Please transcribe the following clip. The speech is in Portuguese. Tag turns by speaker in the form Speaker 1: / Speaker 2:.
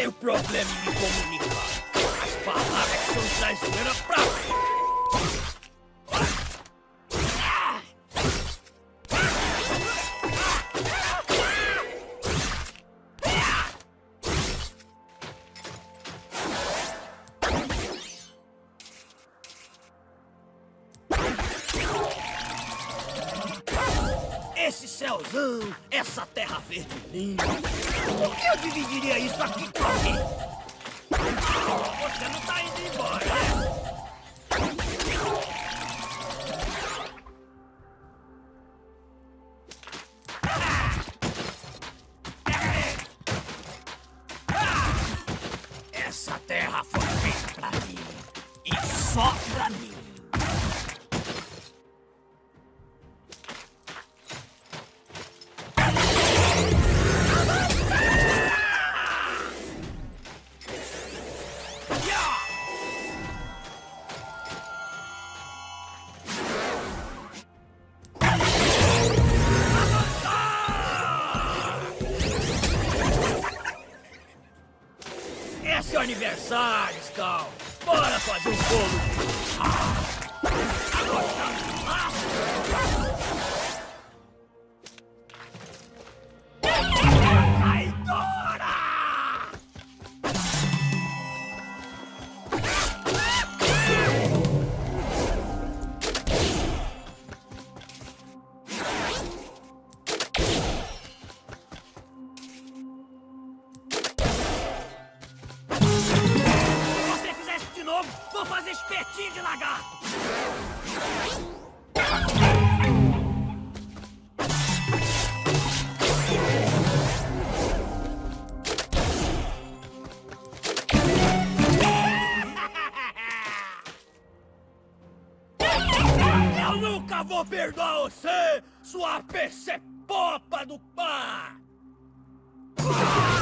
Speaker 1: tenho problema em me comunicar. As palavras são traiçoeiras pra mim. Esse céuzão, essa terra verde linda. Por que eu dividiria isso aqui com alguém? Você não tá indo embora, né? Essa terra foi feita pra mim. E só pra mim. É seu aniversário, Scal. Bora fazer um bolo. Tá gostando de massa? Traidora! Vou fazer espetinho de lagarto! Eu nunca vou perdoar você, sua percepopa do par!